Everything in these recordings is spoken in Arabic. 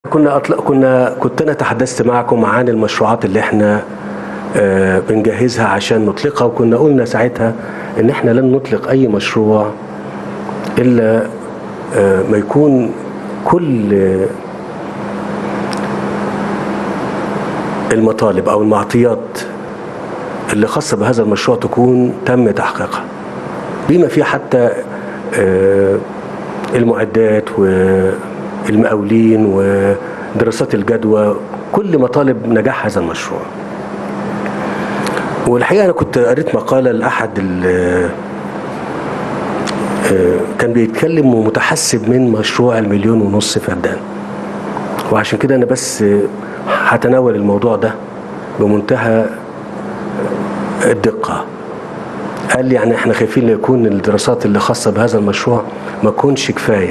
كنت انا تحدثت معكم عن المشروعات اللي احنا بنجهزها عشان نطلقها، وكنا قلنا ساعتها ان احنا لن نطلق اي مشروع الا ما يكون كل المطالب او المعطيات اللي خاصه بهذا المشروع تكون تم تحقيقها، بما فيه حتى المعدات والمقاولين ودراسات الجدوى، كل مطالب نجاح هذا المشروع. والحقيقه انا كنت قريت مقاله لاحد كان بيتكلم ومتحسب من مشروع 1.5 مليون فدان، وعشان كده انا بس هتناول الموضوع ده بمنتهى الدقه. قال لي يعني احنا خايفين يكون الدراسات اللي خاصه بهذا المشروع ما تكونش كفايه.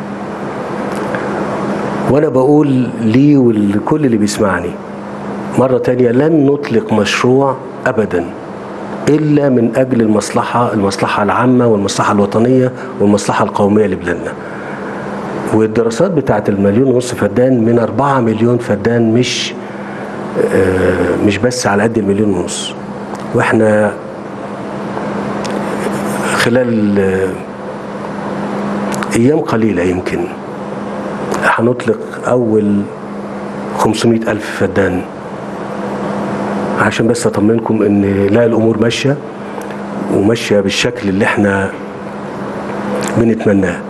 وانا بقول لي ولكل اللي بيسمعني مره تانيه، لن نطلق مشروع ابدا الا من اجل المصلحه العامه والمصلحه الوطنيه والمصلحه القوميه لبلادنا. والدراسات بتاعت 1.5 مليون فدان من 4 مليون فدان، مش بس على قد 1.5 مليون. واحنا خلال ايام قليله يمكن هنطلق اول 500,000 فدان، عشان بس اطمنكم ان لا، الامور ماشيه وماشيه بالشكل اللي احنا بنتمناه.